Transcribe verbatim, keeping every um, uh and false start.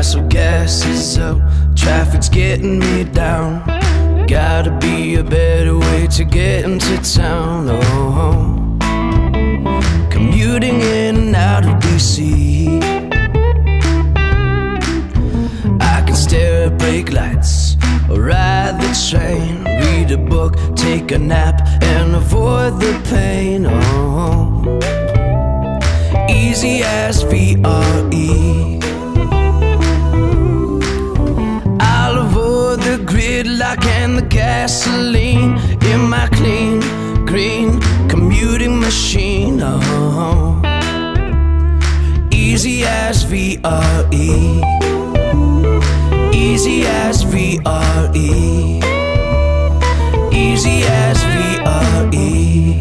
so gas is up, traffic's getting me down. Gotta be a better way to get into town. Oh, commuting in and out of D C, I can stare at brake lights or ride the train, read a book, take a nap, and avoid the pain. Oh, easy as V R E. I'll avoid the gridlock and the gasoline in my clean, green commuting machine. Oh, easy as V R E. Easy as V R E. Easy as V R E.